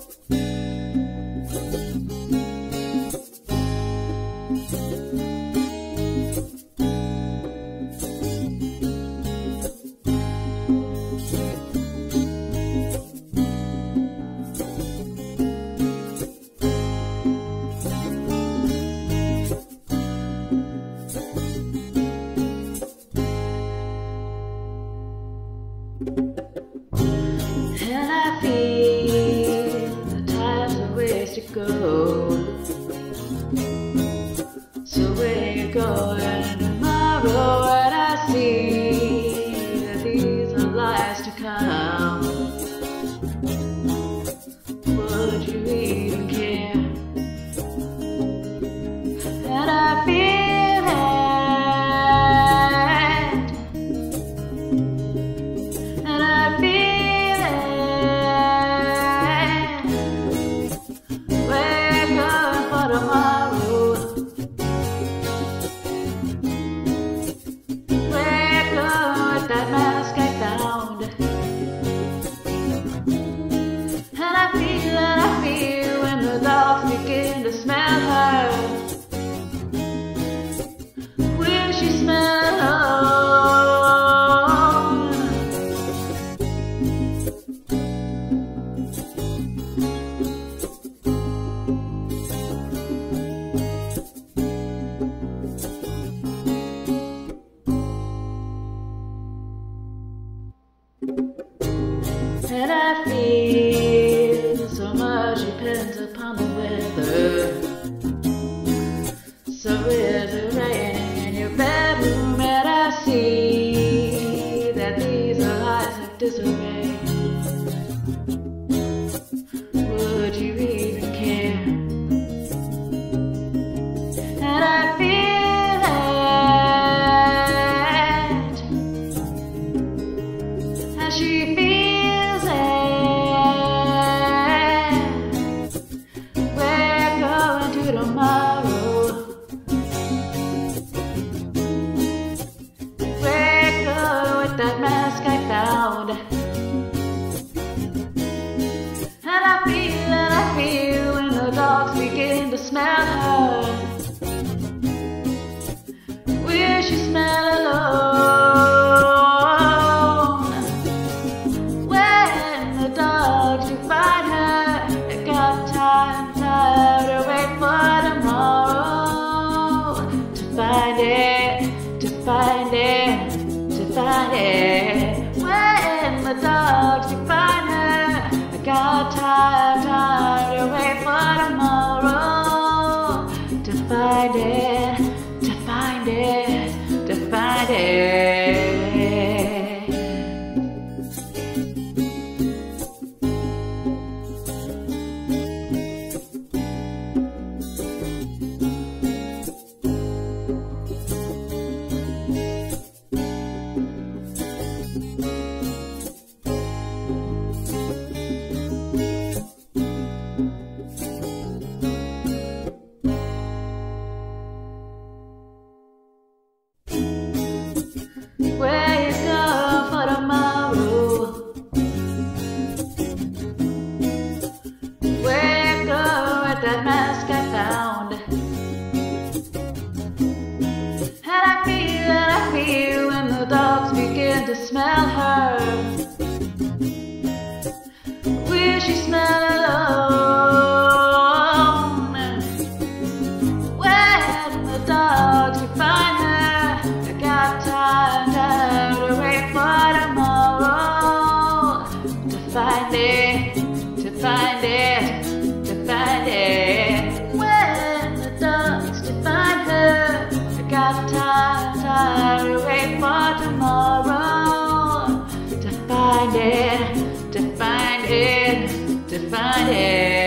And I feel the time's a ways to go. So where you going tomorrow? And I see that these are lies to come. Would you even care? And I feel it, and I feel it. We're going for tomorrow. We're going with that mask I found. And I feel when the dogs begin to smell her. Will she smell her? And I feel so much depends upon the weather. So is it raining in your bedroom? And I see that these are lies of disarray. Would you even care? And I feel it as she feels it. We're going to tomorrow. We're going with that mask I found. And I feel when the dogs begin to smell her. Will she smell alone? When the dogs do find her, they got time to wait for tomorrow. To find it, to find it, to find it. When the dogs do find her, they got time to wait for tomorrow. To find it, to find it, to find it. Where you go for tomorrow? Where you go with that mask I found? And I feel when the dogs begin to smell her. Will she smell alone? When the dogs will find her, they got time to wait for tomorrow. To find it, to find it, to find it. When the dogs to find her, they got time to wait for tomorrow. To find it, to find it, to find it.